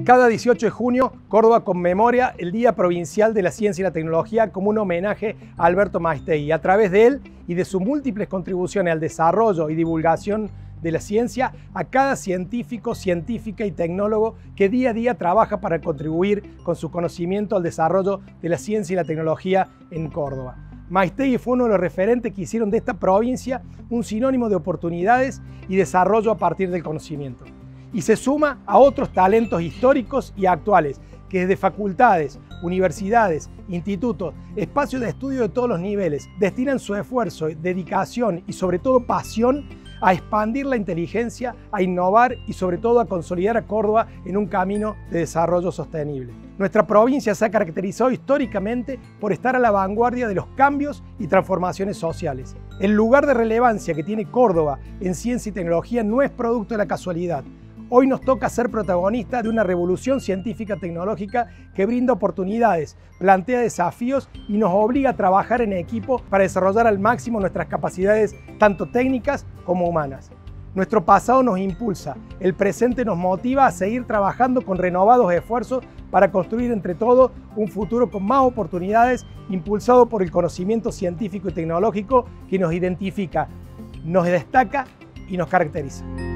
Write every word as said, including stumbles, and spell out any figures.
Cada dieciocho de junio, Córdoba conmemora el Día Provincial de la Ciencia y la Tecnología como un homenaje a Alberto Maiztegui. A través de él y de sus múltiples contribuciones al desarrollo y divulgación de la ciencia, a cada científico, científica y tecnólogo que día a día trabaja para contribuir con su conocimiento al desarrollo de la ciencia y la tecnología en Córdoba. Maiztegui fue uno de los referentes que hicieron de esta provincia un sinónimo de oportunidades y desarrollo a partir del conocimiento. Y se suma a otros talentos históricos y actuales que desde facultades, universidades, institutos, espacios de estudio de todos los niveles destinan su esfuerzo, dedicación y sobre todo pasión a expandir la inteligencia, a innovar y sobre todo a consolidar a Córdoba en un camino de desarrollo sostenible. Nuestra provincia se ha caracterizado históricamente por estar a la vanguardia de los cambios y transformaciones sociales. El lugar de relevancia que tiene Córdoba en ciencia y tecnología no es producto de la casualidad. Hoy nos toca ser protagonistas de una revolución científica tecnológica que brinda oportunidades, plantea desafíos y nos obliga a trabajar en equipo para desarrollar al máximo nuestras capacidades tanto técnicas como humanas. Nuestro pasado nos impulsa, el presente nos motiva a seguir trabajando con renovados esfuerzos para construir entre todos un futuro con más oportunidades, impulsado por el conocimiento científico y tecnológico que nos identifica, nos destaca y nos caracteriza.